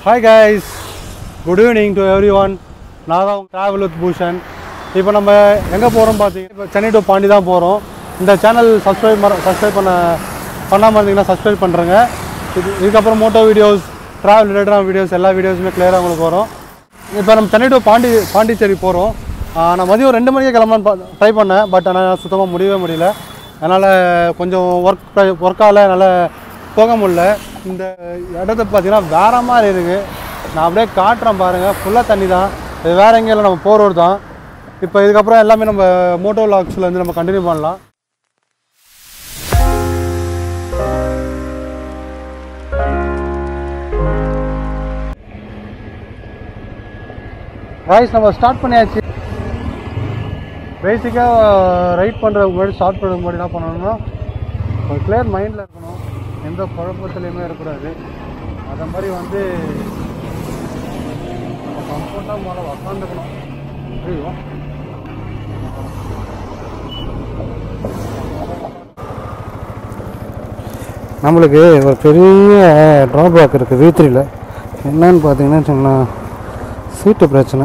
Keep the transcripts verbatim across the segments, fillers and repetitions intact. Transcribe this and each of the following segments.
Hi guys, good evening to everyone. நான் தான் travel with Bhushan. இப்போ நம்ம எங்க போறோம் பாத்தீங்கன்னா சென்னை டு பாண்டி தான் போறோம். இந்த சேனல் சப்ஸ்கிரைப் சப்ஸ்கிரைப் பண்ண பண்ணாம இருந்தீங்கன்னா சப்ஸ்கிரைப் பண்றேங்க. இதுக்கு அப்புறம் மோட்டோ வீடியோஸ், டிராவல் ரிலேட்டடான வீடியோஸ் எல்லா வீடியோஸுமே கிளியரா உங்களுக்கு வரும். இப்போ நம்ம சென்னை டு பாண்டி பாண்டிச்சேரி போறோம். நான் மதியம் ரெண்டு மணிக்கு கிளம்பலாம்னு ட்ரை பண்ணேன். பட் ஆனால் சுத்தமாக முடியவே முடியல. அதனால் கொஞ்சம் ஒர்க் ஒர்க்கால் என்னால் போக முடியல. இந்த இடத்த பார்த்தீங்கன்னா வேறு மாதிரி இருக்குது. நான் அப்படியே காட்டுறேன் பாருங்கள். ஃபுல்லாக தண்ணி தான். இது வேறு எங்கேயும் இல்லை, நம்ம போகிற ரோடு தான். இப்போ இதுக்கப்புறம் எல்லாமே நம்ம மோட்டோ விலாக்ஸில் வந்து நம்ம கண்டினியூ பண்ணலாம். ரைஸ் நம்ம ஸ்டார்ட் பண்ணியாச்சு. பேசிக்காக ரைட் பண்ணுறதுக்கு முன்னாடி ஸ்டார்ட் பண்ணுறதுக்கு முன்னாடி என்ன பண்ணணும்னா ஒரு கிளியர் மைண்டில் இருக்கணும். எந்த குழப்பத்துலேயுமே இருக்கக்கூடாது. அதை மாதிரி வந்து நம்ம கம்ஃபர்ட்டாக முதல்ல உக்காந்துக்கணும். புரியுமா? நம்மளுக்கு ஒரு பெரிய ட்ராபேக் இருக்குது வி த்ரீல. என்னன்னு பார்த்தீங்கன்னா வச்சுங்களா, சீட்டு பிரச்சனை.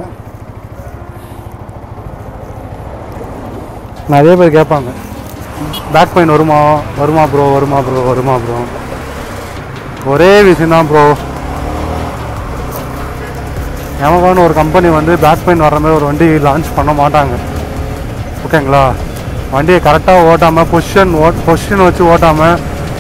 நிறைய பேர் கேட்பாங்க, பேக் பெயின் வருமா வருமா ப்ரோ வருமா ப்ரோ வருமா ப்ரோ ஒரே விஷயந்தான் ப்ரோ. எமகான்னு ஒரு கம்பெனி வந்து பேக் பெயின் வர்ற மாதிரி ஒரு வண்டி லான்ச் பண்ண மாட்டாங்க. ஓகேங்களா? வண்டியை கரெக்டாக ஓட்டாமல் பொசிஷன் ஓட் பொசிஷன் வச்சு ஓட்டாமல்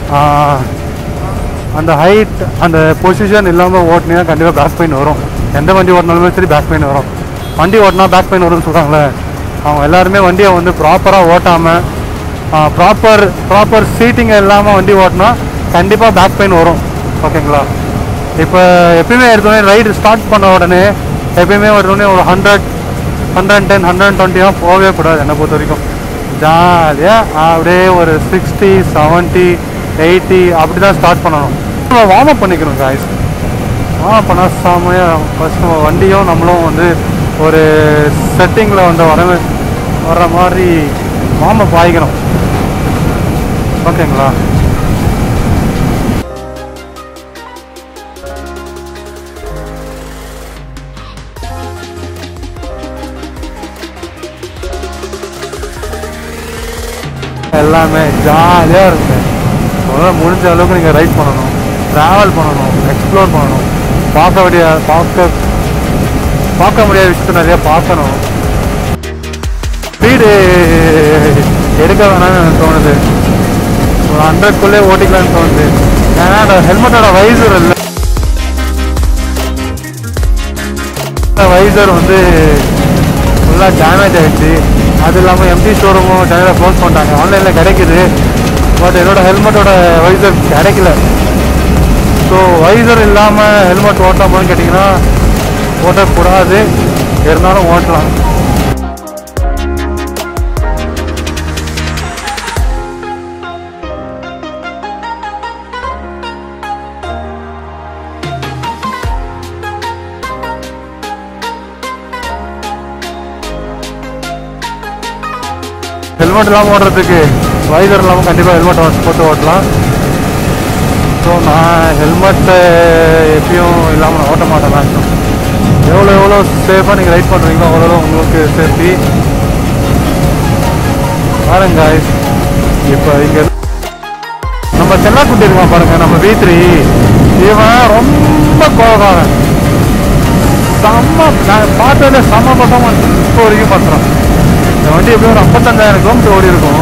அந்த ஹைட் அந்த பொசிஷன் இல்லாமல் ஓட்டினா கண்டிப்பாக பேக் பெயின் வரும். எந்த வண்டி ஓட்டினாலுமே சரி பேக் பெயின் வரும். வண்டி ஓட்டினா பேக் பெயின் வரும்னு சொல்கிறாங்களே, அவங்க எல்லாருமே வண்டியை வந்து ப்ராப்பராக ஓட்டாமல் ப்ராப்பர் ப்ராப்பர் சீட்டிங்கை இல்லாமல் வண்டி ஓட்டினா கண்டிப்பாக பேக் பெயின் வரும். ஓகேங்களா? இப்போ எப்பயுமே எடுத்தோடனே ரைடு ஸ்டார்ட் பண்ண உடனே எப்பயுமே எடுத்தோடனே ஒரு ஹண்ட்ரட் ஹண்ட்ரட் டென் ஹண்ட்ரட் டுவெண்ட்டியாக போகவே கூடாது. என்னை பொறுத்த வரைக்கும் ஜாலியாக அப்படியே ஒரு சிக்ஸ்டி செவன்ட்டி எயிட்டி அப்படி தான் ஸ்டார்ட் பண்ணணும். நம்ம வார்ம் அப் பண்ணிக்கணும் காய்ஸ். வார்ம் அப் பண்ணால் செம்மையாக ஃபஸ்ட் நம்ம வண்டியும் நம்மளும் வந்து ஒரு செட்டிங்கில் வந்து வர வர்ற மாதிரி வார்ம் அப் ஆகிக்கணும். ஓகேங்களா? எல்லாமே ஜாலியாக இருக்கு. அதனால் முடிஞ்ச அளவுக்கு நீங்கள் ரைட் பண்ணணும், ட்ராவல் பண்ணணும், எக்ஸ்ப்ளோர் பண்ணணும், பார்க்க வேண்டிய பார்க்க பார்க்க முடியாத விஷயத்த நிறையா பார்க்கணும். ஸ்பீடு எடுக்க வேணாம்னு எனக்கு தோணுது. ஒரு ஹண்ட்ரட்குள்ளே ஓட்டிக்கலான்னு தோணுது. ஏன்னா அந்த ஹெல்மெட்டோட வைசர் இல்லை, வைசர் வந்து ஃபுல்லாக டேமேஜ் ஆகிடுச்சு. அது இல்லாமல் எம்டி ஷோரூமும் சென்னையில் க்ளோஸ் பண்ணிட்டாங்க. ஆன்லைனில் கிடைக்குது, பட் என்னோடய ஹெல்மெட்டோட வைசர் கிடைக்கல. ஸோ வைசர் இல்லாமல் ஹெல்மெட் ஓட்டாமான்னு கேட்டிங்கன்னா ஓட்டக்கூடாது. இருந்தாலும் ஓட்டலாம். ஹெல்மெட் இல்லாமல் ஓடுறதுக்கு வைசர் இல்லாமல் கண்டிப்பாக ஹெல்மெட் போட்டு ஓட்டலாம். ஸோ நான் ஹெல்மெட்டு எப்பயும் இல்லாமல் நான் ஓட்ட மாட்டேன். மேக்ஸிமம் எவ்வளோ எவ்வளோ சேஃபாக நீங்கள் ரைட் பண்ணுறீங்களோ அவ்வளோ உங்களுக்கு சேஃப்டி. பாருங்க காய்ஸ், இப்போ இங்கே நம்ம செல்லாக்குட்டி இருக்கான் பாருங்கள், நம்ம வி த்ரீ. இவன் ரொம்ப கோபக்காரன். செம்ம நான் பார்த்ததில்ல, செம்ம பர்ஃபார்மன்ஸ் இப்போ வரைக்கும் பண்ணுறான். இந்த வண்டி எப்படியும் ஒரு ஐம்பத்தஞ்சாயிரம் கிலோமீட்டர் ஓடி இருக்கும்.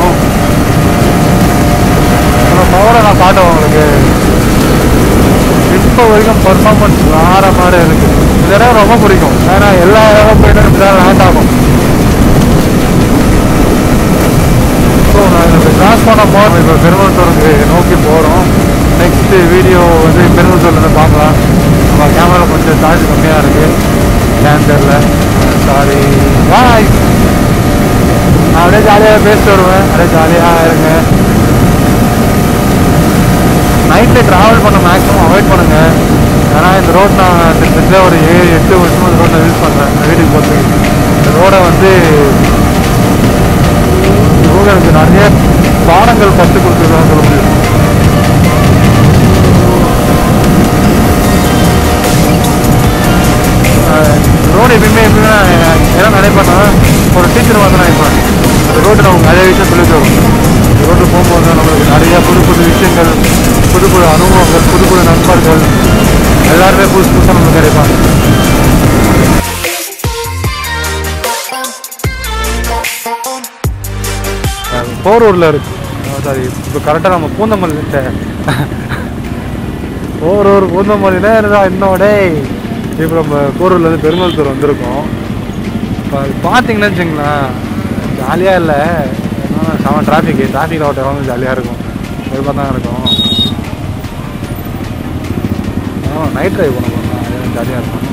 அந்த பவரை நான் காட்டுவேன் உங்களுக்கு. இப்போ வரைக்கும் பர்ஃபார்மன்ஸ் வேறு மாதிரி இருக்குது. இந்த இடம் ரொம்ப பிடிக்கும். ஏன்னா எல்லா இடம் போய்ட்டு இப்படி தான் லேண்ட் ஆகும். ஸோ நான் இப்போ கிராஸ் பண்ண போகிறோம். இப்போ பெருமத்தூருக்கு நோக்கி போகிறோம். நெக்ஸ்ட்டு வீடியோ வந்து பெருமத்தூர்லேருந்து பார்க்கலாம். நம்ம கேமரா கொஞ்சம் சார்ஜ் கம்மியாக இருக்குது, ஏன்னு தெரில. சாரி பாய். நான் அப்படியே ஜாலியாக பேசிட்டு வருவேன். அப்படியே ஜாலியாக இருங்க. நைட்டில் ட்ராவல் பண்ண மேக்ஸிமம் அவாய்ட் பண்ணுங்கள். ஏன்னா இந்த ரோட் நான் கிட்டத்தட்ட ஒரு ஏழு எட்டு வருஷமாக இந்த ரோட்டை யூஸ் பண்ணுறேன். இந்த வீட்டுக்கு போகிறதுக்கு இந்த ரோடை வந்து எனக்கு நிறைய பாடங்கள் கற்றுக் கொடுத்துருக்காங்க சொல்ல முடியும். நிறைய விஷயம் சொல்லி தரும். ரோட்டு போகும்போது நம்மளுக்கு நிறைய புது புது விஷயங்கள், புது புது அனுபவங்கள், புது புது நண்பர்கள் எல்லாருமே புதுசு புதுசாக நம்மளுக்கு கிடைப்பாங்க. போரூரில் இருக்கு. சாரி, இப்போ கரெக்டாக நம்ம பூந்தமல்லி போரூர் பூந்தமல்லினா இருந்தால் என்னோட இப்போ நம்ம போரூர்லேருந்து பெருமல்தூர் வந்திருக்கோம். இப்போ அது பார்த்தீங்கன்னு வச்சுங்களேன், ஜாலியாக இல்லை, ஏன்னா செவன் டிராஃபிக்கு டிராஃபிக்கில் ஓட்ட வந்து ஜாலியாக இருக்கும், வெறுப்பாக தான் இருக்கும். ஆனால் நைட் ட்ரைவ் பண்ண போனால் அது ஜாலியாக இருக்கும்.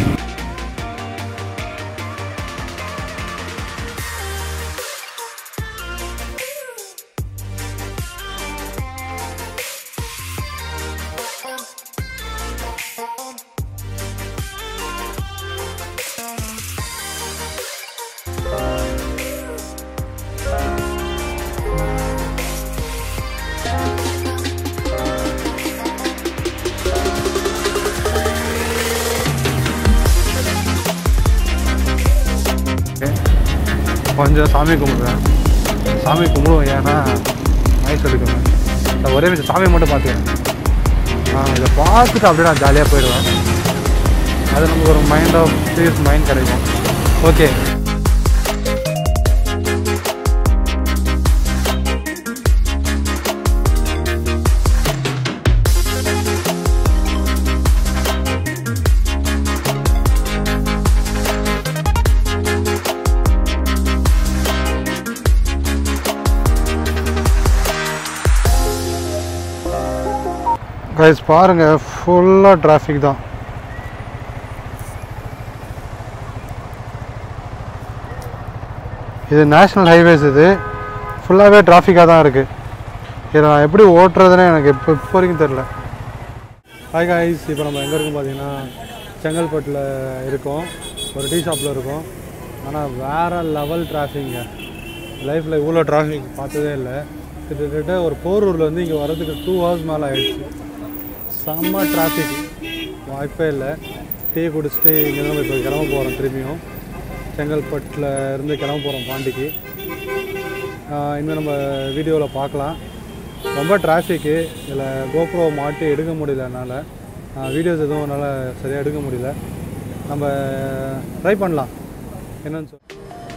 கொஞ்சம் சாமி கும்பிடுவேன். சாமி கும்பிடுவோம், ஏன்னா நைஸ் எடுக்கணும். நான் ஒரே விஷயம் சாமி மட்டும் பார்த்துக்கேன். நான் இதை பார்த்துட்டு அப்படியே நான் ஜாலியாக போயிடுவேன். அது நமக்கு ஒரு மைண்ட் ஆஃப் பீஸ் மைண்ட் கிடைக்கும். ஓகே, கைஸ் பாருங்கள், ஃபுல்லாக டிராஃபிக் தான். இது நேஷ்னல் ஹைவேஸ், இது ஃபுல்லாகவே டிராஃபிக்காக தான் இருக்குது. இதை நான் எப்படி ஓட்டுறதுன்னு எனக்கு இப்போ இப்போ வரைக்கும் தெரில. ஹாய் கைஸ், இப்போ நம்ம எங்கே இருக்கோம் பார்த்தீங்கன்னா செங்கல்பட்டில் இருக்கோம், ஒரு டீ ஷாப்பில் இருக்கோம். ஆனால் வேறு லெவல் டிராஃபிங்க. லைஃப்பில் இவ்வளோ டிராஃபிக் பார்த்ததே இல்லை. கிட்டத்தட்ட ஒரு போரூர்லேருந்து இங்கே வர்றதுக்கு டூ ஹவர்ஸ் மேலே ஆகிடுச்சு. செம்ம டிராஃபிக், வாய்ப்பே இல்லை. டீ குடிச்சிட்டு இங்கே தான் இப்போ கிளம்ப போகிறோம். திரும்பியும் செங்கல்பட்டில் இருந்து கிளம்ப போகிறோம் பாண்டிக்கு. இன்னும் நம்ம வீடியோவில் பார்க்கலாம். ரொம்ப டிராஃபிக்கு, இதில் கோப்ரோ மாட்டி எடுக்க முடியல என்னால். வீடியோஸ் எதுவும் என்னால் சரியாக எடுக்க முடியல. நம்ம ட்ரை பண்ணலாம் என்னன்னு சொல்லி.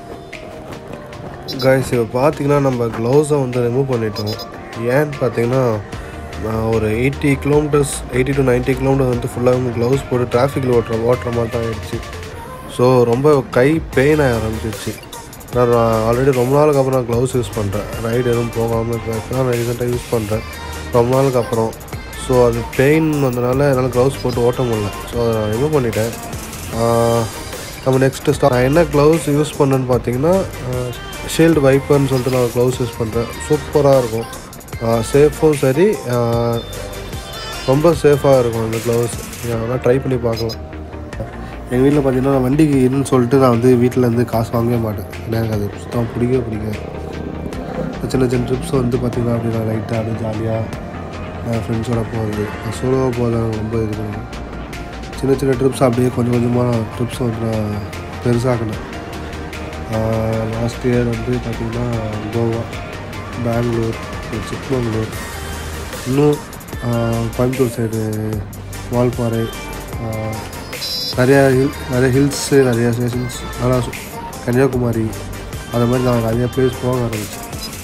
கைஸ், இப்போ பார்த்தீங்கன்னா நம்ம க்ளவுஸை வந்து ரிமூவ் பண்ணிட்டோம். ஏன்னு பார்த்தீங்கன்னா ஒரு eighty kilometres eighty to ninety kilometres வந்து ஃபுல்லாக க்ளவுஸ் போட்டு டிராஃபிக்கில் ஓட்டுற ஓட்டுற மாதிரி தான் ஆகிடுச்சு. ஸோ ரொம்ப கை பெயின் ஆக ஆரம்பிச்சிருச்சு. நான் ஆல்ரெடி ரொம்ப நாளுக்கு அப்புறம் நான் க்ளவுஸ் யூஸ் பண்ணுறேன். ரைடு எதுவும் போகாமல் இப்போ நான் ரீசெண்டாக யூஸ் பண்ணுறேன் ரொம்ப நாளுக்கு அப்புறம். ஸோ அது பெயின் வந்தனால என்னால் க்ளவுஸ் போட்டு ஓட்ட முடியல. ஸோ அதை நான் ரிமூவ் பண்ணிட்டேன். நம்ம நெக்ஸ்ட்டு ஸ்டாப் நான் என்ன க்ளவுஸ் யூஸ் பண்ணேன்னு பார்த்தீங்கன்னா ஷீல்டு வைப்பர்னு சொல்லிட்டு நான் க்ளவுஸ் யூஸ் பண்ணுறேன். சூப்பராக இருக்கும், சேஃபும் சரி, ரொம்ப சேஃபாக இருக்கும் அந்த க்ளவுஸ். வேணால் ட்ரை பண்ணி பார்க்கலாம். எங்கள் வீட்டில் பார்த்தீங்கன்னா வண்டிக்கு இதுன்னு சொல்லிட்டு நான் வந்து வீட்டிலேருந்து காசு வாங்கவே மாட்டேன். எனக்கு அது சுத்தமாக பிடிக்கவே பிடிக்காது. சின்ன சின்ன ட்ரிப்ஸ் வந்து பார்த்திங்கன்னா அப்படி நான் லைட்டாக அப்படி ஜாலியாக ஃப்ரெண்ட்ஸோட போகுது, சோலோவாக போகிறது ரொம்ப இது பண்ணுவேன். சின்ன சின்ன ட்ரிப்ஸ் அப்படியே கொஞ்சம் கொஞ்சமாக ட்ரிப்ஸ் வந்து நான் பெருசாக்கினேன். லாஸ்ட் இயர் வந்து பார்த்திங்கன்னா கோவா, பெங்களூர், சிக்மங்களூர், இன்னும் கோயம்புத்தூர் சைடு வால்பாறை, நிறையா ஹில் நிறைய ஹில்ஸு நிறையா ஸ்டேஷன்ஸ், நல்லா கன்னியாகுமரி, அது மாதிரி நான் நிறைய பிளேஸ் போக ஆரம்பிச்சேன்.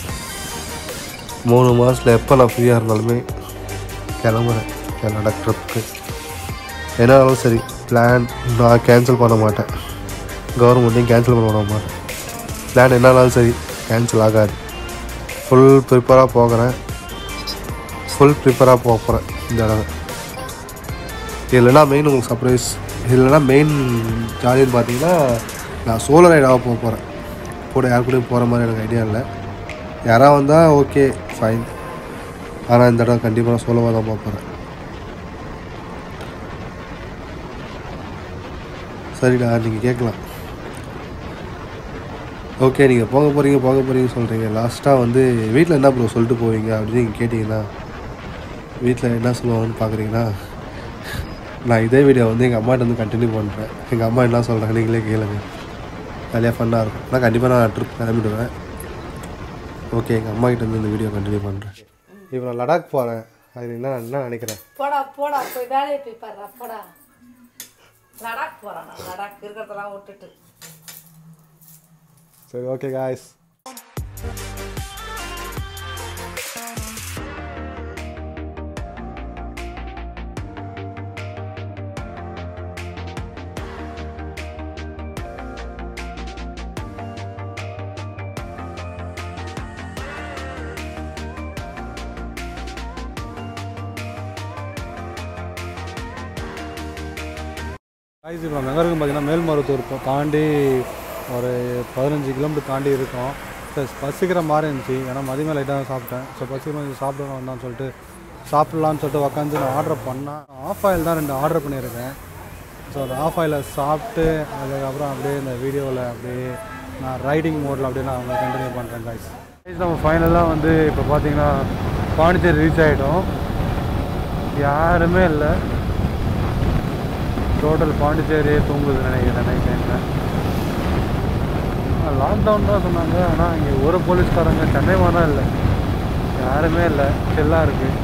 மூணு மாதத்தில் எப்போ நான் ஃப்ரீயாக இருந்தாலுமே கிளம்புறேன் என்னோட ட்ரிப்புக்கு. என்னாலும் சரி, பிளான் நான் கேன்சல் பண்ண மாட்டேன், கவர்மெண்ட்டையும் கேன்சல் பண்ண விட மாட்டேன். பிளான் என்னாலும் சரி கேன்சல் ஆகாது. ஃபுல் ப்ரிப்பராக போகிறேன் ஃபுல் ப்ரிப்பராக போக போகிறேன் இந்த தடவை. இல்லைனா மெயின் உங்களுக்கு சர்ப்ரைஸ், இல்லைனா மெயின் ஜாலின்னு பார்த்தீங்கன்னா நான் சோலோ ரைடாக போக போகிறேன். கூட யார் கூடயும் போகிற மாதிரி எனக்கு ஐடியா இல்லை. யாராவது வந்தால் ஓகே ஃபைன், ஆனால் இந்த தடவை கண்டிப்பாக நான் சோலோவாக தான் போக போகிறேன். சரிடா, நீங்கள் கேட்கலாம், ஓகே நீங்கள் போக போகிறீங்க போக போகிறீங்க சொல்கிறீங்க, லாஸ்ட்டாக வந்து வீட்டில் என்ன ப்ரோ சொல்லிட்டு போவீங்க அப்படின்னு நீங்கள் கேட்டிங்கன்னா வீட்டில் என்ன சொல்லுவாங்கன்னு பார்க்குறீங்கன்னா, நான் இதே வீடியோ வந்து எங்கள் அம்மாட்ட வந்து கண்டினியூ பண்ணுறேன். எங்கள் அம்மா என்ன சொல்கிறாங்க நீங்களே கேளுங்க, ஜாலியாக ஃபன்னாக இருக்கும். ஆனால் கண்டிப்பாக நான் ட்ரிப் கிளம்பிடுவேன். ஓகே எங்கள் அம்மா கிட்ட இருந்து இந்த வீடியோ கண்டினியூ பண்ணுறேன். இப்போ நான் லடாக் போகிறேன், அது என்ன என்ன நினைக்கிறேன்? போடா போடா போய் வேலையை போய் பாடுறா போடா. லடாக் போகிறான், நான் லடாக் இருக்கிறதெல்லாம் விட்டுட்டு. சரி ஓகே காய்ஸ். காய்ஸ் இப்போ எங்கே இருக்கும் பார்த்தீங்கன்னா மேல்மருவத்தூர் தாண்டி ஒரு பதினஞ்சு கிலோமீட்டர் தாண்டி இருக்கோம். ப்ளஸ் பசிக்கிற மாதிரி இருந்துச்சு, ஏன்னா மதியம் லைட்டாக தான் சாப்பிட்டேன். ஸோ பசிக்கிற மாதிரி சாப்பிடணும் வந்தான்னு சொல்லிட்டு சாப்பிட்லான்னு சொல்லிட்டு உட்காந்து நான் ஆர்டர் பண்ணேன். ஆஃப் ஆயில் தான் ரெண்டு ஆர்டர் பண்ணியிருக்கேன். ஸோ அந்த ஆஃப் ஆயிலை சாப்பிட்டு அதுக்கப்புறம் அப்படியே இந்த வீடியோவில் அப்படியே நான் ரைடிங் மோடில் அப்படியே நான் அவங்க கண்டினியூ பண்ணுறேன் காய்ஸ். காய்ஸ் நம்ம ஃபைனலாக வந்து இப்போ பார்த்தீங்கன்னா பாண்டிச்சேரி ரீச் ஆகிட்டோம். யாருமே இல்லை, டோட்டல் பாண்டிச்சேரியே தூங்குது நினைக்கிறேன் நைட் டைமில். லாக்டவுன் தான் சொன்னாங்க, ஆனால் இங்கே ஒரு போலீஸ்காரங்க சென்னை மாதிரி தான் இல்லை, யாருமே இல்லை, செல்லாக இருக்குது.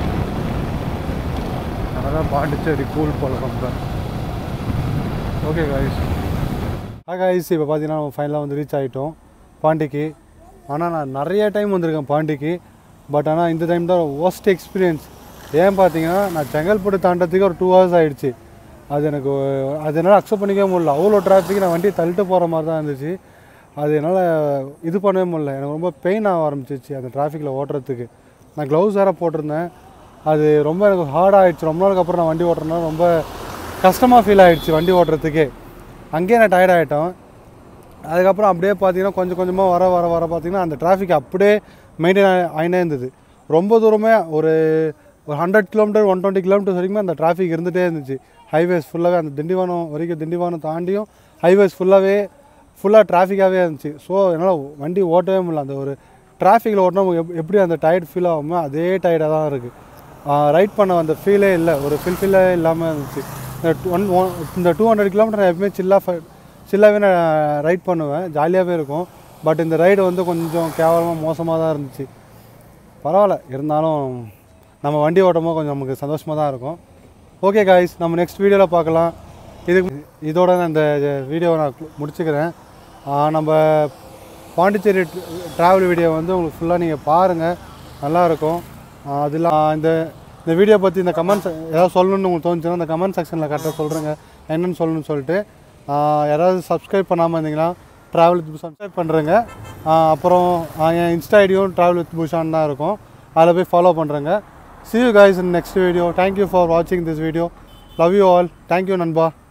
அதனால் பாண்டிச்சேரி கூல் போல ரொம்ப. Okay guys. ஆ காய்ஸ் இப்போ பார்த்தீங்கன்னா நம்ம ஃபைனலாக வந்து ரீச் ஆகிட்டோம் பாண்டிக்கு. ஆனால் நான் நிறைய டைம் வந்திருக்கேன் பாண்டிக்கு, பட் ஆனால் இந்த டைம் தான் ஒர்ஸ்ட் எக்ஸ்பீரியன்ஸ். ஏன் பார்த்தீங்கன்னா நான் செங்கல்பட்டு தாண்டத்துக்கு ஒரு டூ ஹவர்ஸ் ஆகிடுச்சு. அது எனக்கு அது என்னால் அக்செப்ட் பண்ணிக்கவே முடியல. அவ்வளோ டிராஃபிக், நான் வண்டி தள்ளிட்டு போகிற மாதிரி தான் இருந்துச்சு. அது என்னால் இது பண்ணவே முடியல, எனக்கு ரொம்ப பெயின் ஆக ஆரம்பிச்சிச்சு அந்த டிராஃபிக்கில் ஓட்டுறதுக்கு. நான் க்ளவுஸ் வேறு போட்டிருந்தேன், அது ரொம்ப எனக்கு ஹார்டாக ஆகிடுச்சு. ரொம்ப நாளுக்கு அப்புறம் நான் வண்டி ஓட்டுறதுனால ரொம்ப கஷ்டமாக ஃபீல் ஆகிடுச்சு வண்டி ஓட்டுறதுக்கே. அங்கேயே நான் டயர்ட் ஆகிட்டோம். அதுக்கப்புறம் அப்படியே பார்த்தீங்கன்னா கொஞ்சம் கொஞ்சமாக வர வர வர பார்த்திங்கன்னா அந்த டிராஃபிக் அப்படியே மெயின்டைன் ஆகினே இருந்தது. ரொம்ப தூரமே ஒரு ஒரு hundred kilometre one twenty kilometres வரைக்குமே அந்த டிராஃபிக் இருந்துகிட்டே இருந்துச்சு. ஹைவேஸ் ஃபுல்லாகவே அந்த திண்டிவனம் வரைக்கும், திண்டிவனம் தாண்டியும் ஹைவேஸ் ஃபுல்லாகவே ஃபுல்லாக டிராஃபிக்காகவே இருந்துச்சு. ஸோ என்னால் வண்டி ஓட்டவே முடியல. அந்த ஒரு டிராஃபிக்கில் ஓட்டினா எப் எப்படி அந்த டயர்ட் ஃபீல் ஆகுமோ அதே டயர்டாக தான் இருக்குது. ரைட் பண்ண அந்த ஃபீலே இல்லை, ஒரு ஃபில்ஃபில்லே இல்லாமல் இருந்துச்சு. இந்த ஒன் ஒன் இந்த டூ ஹண்ட்ரட் கிலோமீட்டர் நான் எப்பவுமே சில்லாக சில்லாகவே நான் ரைட் பண்ணுவேன், ஜாலியாகவே இருக்கும். பட் இந்த ரைடு வந்து கொஞ்சம் கேவலமாக மோசமாக தான் இருந்துச்சு. பரவாயில்ல, இருந்தாலும் நம்ம வண்டி ஓட்டும்போது கொஞ்சம் நமக்கு சந்தோஷமாக தான் இருக்கும். ஓகே காய்ஸ், நம்ம நெக்ஸ்ட் வீடியோவில் பார்க்கலாம். இதுக்கு இதோட நான் இந்த வீடியோவை நான் முடிச்சுக்கிறேன். நம்ம பாண்டிச்சேரி ட்ராவல் வீடியோ வந்து உங்களுக்கு ஃபுல்லாக நீங்கள் பாருங்கள், நல்லாயிருக்கும். அதில் இந்த இந்த வீடியோ பற்றி இந்த கமெண்ட்ஸ் ஏதாவது சொல்லணும்னு உங்களுக்கு தோணுச்சுன்னா இந்த கமெண்ட் செக்ஷனில் கரெக்டாக சொல்கிறேங்க என்னென்னு சொல்லணும்னு சொல்லிட்டு. யாராவது சப்ஸ்கிரைப் பண்ணாமல் இருந்தீங்கன்னா ட்ராவல் வித் சப்ஸ்கிரைப் பண்ணுறேங்க. அப்புறம் என் இன்ஸ்டா ஐடியும் ட்ராவல் வித் பூஷான் தான் இருக்கும், அதில் போய் ஃபாலோ பண்ணுறேங்க. See you guys in next video. Thank you for watching this video. Love you all. Thank you Nanba.